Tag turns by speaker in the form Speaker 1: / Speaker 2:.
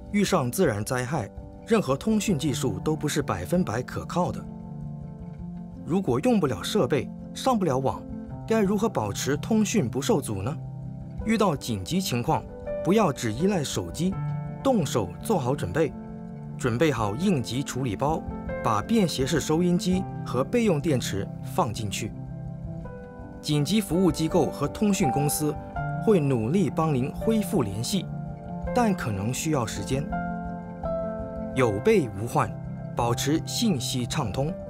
Speaker 1: 遇上自然灾害，任何通讯技术都不是100%可靠的。如果用不了设备，上不了网，该如何保持通讯不受阻呢？遇到紧急情况，不要只依赖手机，动手做好准备，准备好应急处理包，把便携式收音机和备用电池放进去。紧急服务机构和通讯公司会努力帮您恢复联系，但可能需要时间。有备无患，保持信息畅通。